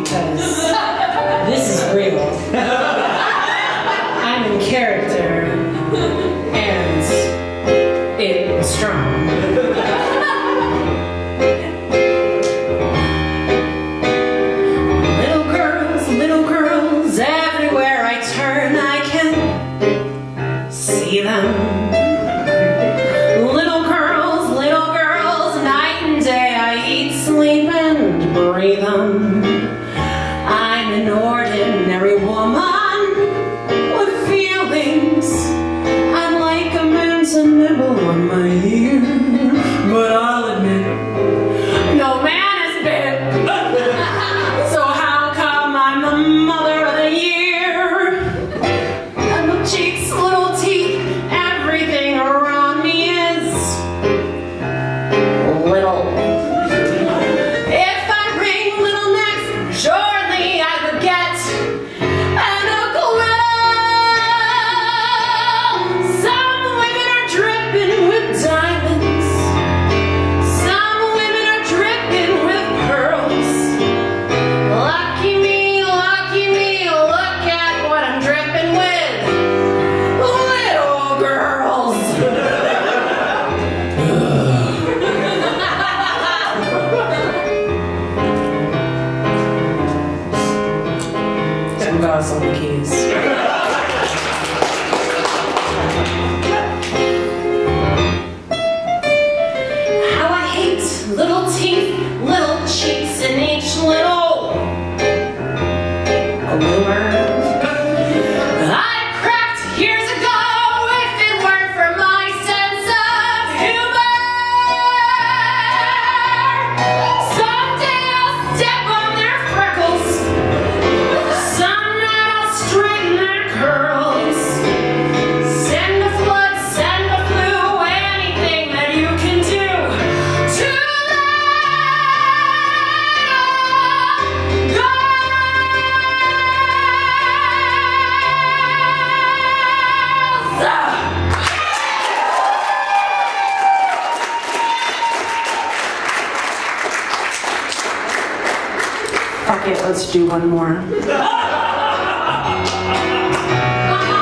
because this is real. I'm in character, and it's strong. Little girls, everywhere I turn, I can see them. Little girls, night and day, I eat, sleep, and breathe them. I'm an ordinary woman with feelings. I'd like a man to nibble on my ear, but I'll admit, no man is big. So how come I'm the mother of the year? Little cheeks, little teeth, everything around me is little. If I bring little necks, surely I would get an uncle. Some women are dripping with diamonds. Some women are dripping with pearls. Lucky me, look at what I'm dripping with. Little girls. Some guys on the keys. How I hate little teeth, little cheeks, and each little bloomer. I cracked years ago if it weren't for my sense of humor. Someday I'll step on their freckles. Some night I'll straighten their curls. Send the flood, send the flu, anything that you can do to let go. Fuck it, let's do one more.